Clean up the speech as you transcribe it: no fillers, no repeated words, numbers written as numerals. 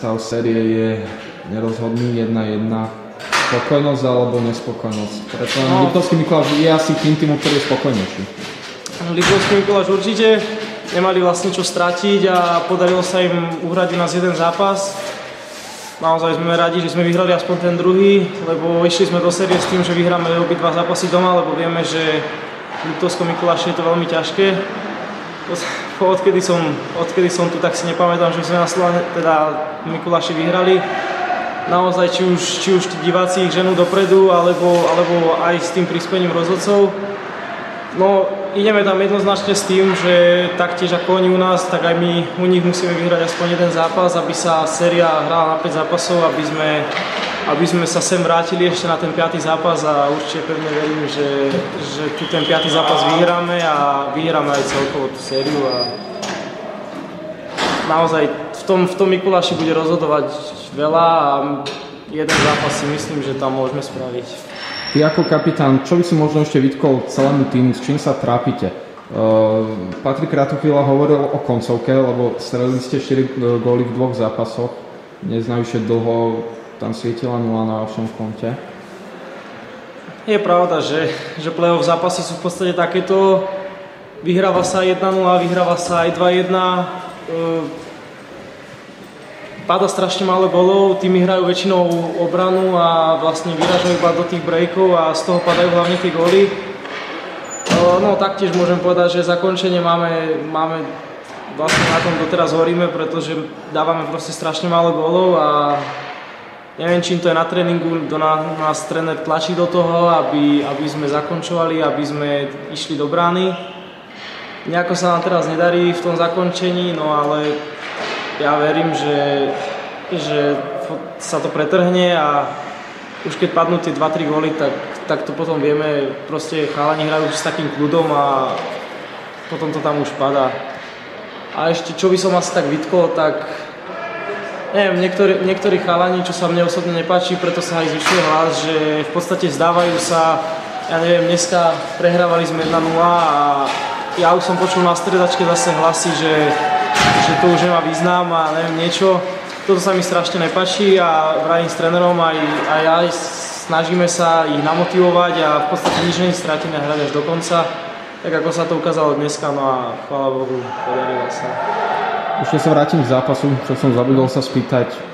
stav série je nerozhodný 1-1. Spokojnosť alebo nespokojnosť? Preto Liptovský Mikuláš je asi tým týmom, ktorý je spokojnejší. Liptovský Mikuláš určite. Nemali vlastne čo stratiť a podarilo sa im uhrať u nás jeden zápas. Naozaj sme radi, že sme vyhrali aspoň ten druhý, lebo išli sme do série s tým, že vyhráme obidva zápasy doma, lebo vieme, že v Liptovskom Mikuláši je to veľmi ťažké. Odkedy som tu, tak si nepamätám, že sme na teda Mikuláši vyhrali. Naozaj, či už tí diváci ich ženú dopredu, alebo aj s tým prispením rozhodcov. No, ideme tam jednoznačne s tým, že taktiež ako oni u nás, tak aj my u nich musíme vyhrať aspoň jeden zápas, aby sa séria hrala na 5 zápasov, aby sme sa sem vrátili ešte na ten 5. zápas a určite pevne verím, že tu ten 5. zápas vyhráme a vyhráme aj celkovo tú sériu a naozaj v tom Mikuláši bude rozhodovať veľa a jeden zápas si myslím, že tam môžeme spraviť. Ty ako kapitán, čo by si možno ešte vytkol celému týmu, s čím sa trápite? Patrik Kratochvíľa hovoril o koncovke, lebo strelili ste 4 góly v 2 zápasoch. Neznajúšie dlho tam svietila 0 na vašom konte. Je pravda, že play-off zápasy sú v podstate takéto. Vyhráva sa 1-0, vyhráva sa aj 2-1. Páda strašne málo golov, tými hrajú väčšinou obranu a vlastne vyražajú iba do tých breakov a z toho padajú hlavne tie góly. No taktiež môžem povedať, že zakončenie máme vlastne na tom doteraz horíme, pretože dávame proste strašne málo golov a neviem, čím to je na tréningu, nás tréner tlačí do toho, aby sme zakončovali, aby sme išli do brány. Nejako sa nám teraz nedarí v tom zakončení, no ale ja verím, že sa to pretrhne a už keď padnú tie 2-3 góly, tak to potom vieme, proste chalani hrajú s takým kľudom a potom to tam už padá. A ešte čo by som asi tak vytkol, tak neviem, niektorí chalani, čo sa mne osobne nepáči, preto sa aj zvyšuje hlas, že v podstate vzdávajú sa, ja neviem, dneska prehrávali sme 1-0 a ja už som počul na stredačke zase hlasy, že to už nemá význam a neviem niečo. Toto sa mi strašne nepáči a vravím s trénerom aj ja snažíme sa ich namotivovať a v podstate nič nie stratíme hrať až do konca. Tak ako sa to ukázalo dneska, no a chvála Bohu, podarilo sa. Ešte sa vrátim k zápasu, čo som zabudol sa spýtať.